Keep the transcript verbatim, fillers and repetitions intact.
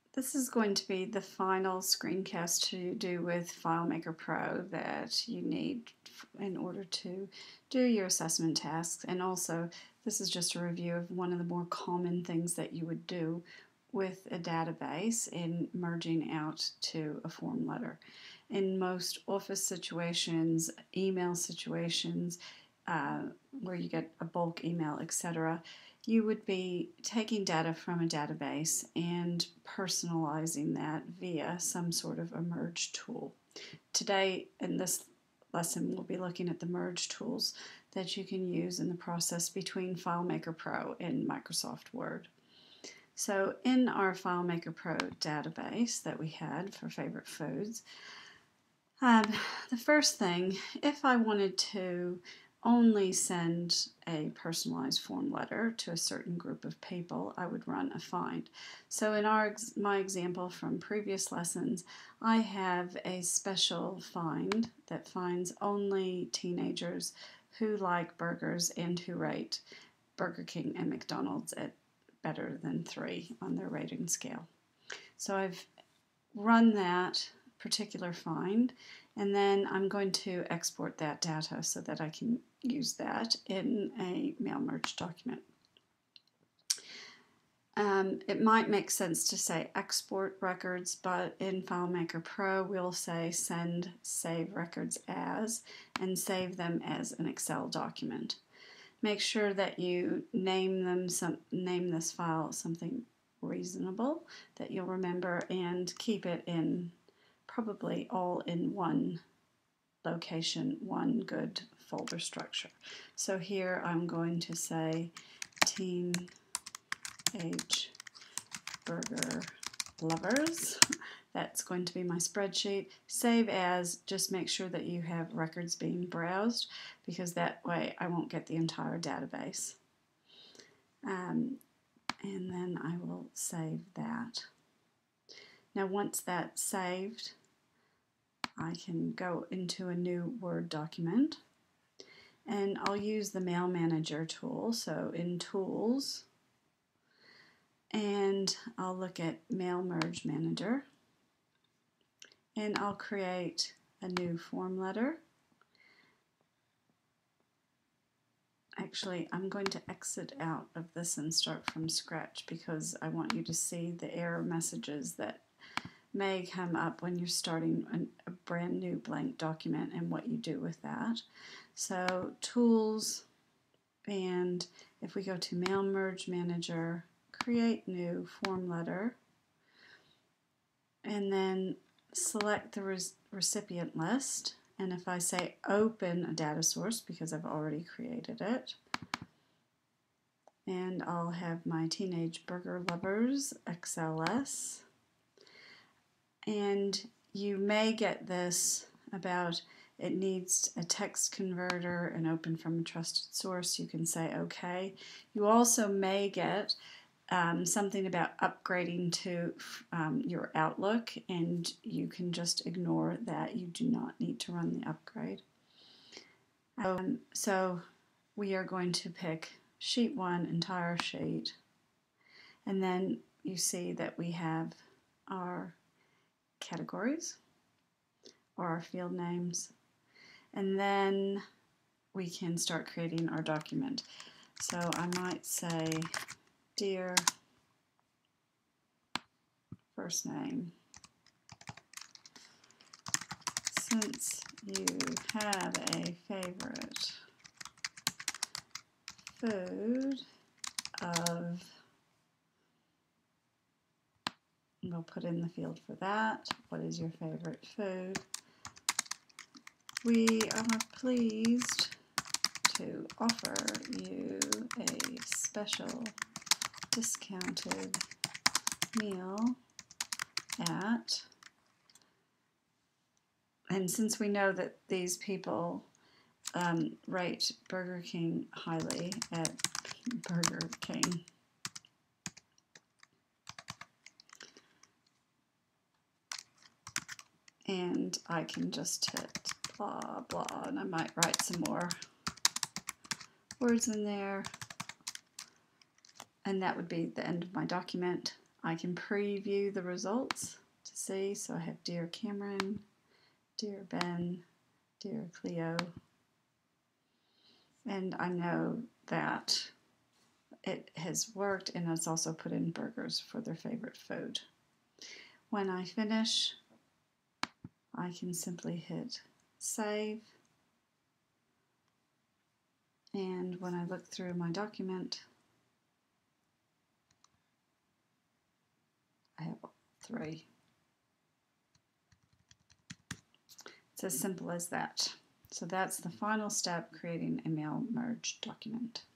This is going to be the final screencast to do with FileMaker Pro that you need in order to do your assessment tasks. And also, this is just a review of one of the more common things that you would do with a database in merging out to a form letter. In most office situations, email situations, uh, where you get a bulk email, et cetera, you would be taking data from a database and personalizing that via some sort of a merge tool. Today, in this lesson, we'll be looking at the merge tools that you can use in the process between FileMaker Pro and Microsoft Word. So in our FileMaker Pro database that we had for favorite foods, um, the first thing, if I wanted to only send a personalized form letter to a certain group of people, I would run a find. So in our my example from previous lessons, I have a special find that finds only teenagers who like burgers and who rate Burger King and McDonald's at better than three on their rating scale. So I've run that particular find, and then I'm going to export that data so that I can use that in a mail merge document. Um, it might make sense to say export records, but in FileMaker Pro we'll say send save records as and save them as an Excel document. Make sure that you name them some name this file something reasonable that you'll remember, and keep it in probably all in one location, one good folder structure. So here I'm going to say teenage burger lovers. That's going to be my spreadsheet. Save as, just make sure that you have records being browsed, because that way I won't get the entire database. Um, and then I will save that. Now once that's saved, I can go into a new Word document, and I'll use the Mail Manager tool. So in Tools, and I'll look at Mail Merge Manager, and I'll create a new form letter. Actually, I'm going to exit out of this and start from scratch, because I want you to see the error messages that may come up when you're starting an, a brand new blank document and what you do with that. So Tools, and if we go to Mail Merge Manager, create new form letter, and then select the res recipient list, and if I say open a data source, because I've already created it, and I'll have my teenage burger lovers X L S. And you may get this about it needs a text converter and open from a trusted source. You can say OK. You also may get um, something about upgrading to um, your Outlook, and you can just ignore that. You do not need to run the upgrade. Um, so we are going to pick sheet one, entire sheet, and then you see that we have our categories or our field names, and then we can start creating our document. So I might say, dear first name, since you have a favorite food of, we'll put in the field for that. What is your favorite food? We are pleased to offer you a special discounted meal at, and since we know that these people um, rate Burger King highly at Burger King, and I can just hit blah blah, and I might write some more words in there, and that would be the end of my document. I can preview the results to see. So I have Dear Cameron, Dear Ben, Dear Cleo, and I know that it has worked, and it's also put in burgers for their favorite food. When I finish, I can simply hit save, and when I look through my document, I have three. It's as simple as that. So that's the final step, creating a mail merge document.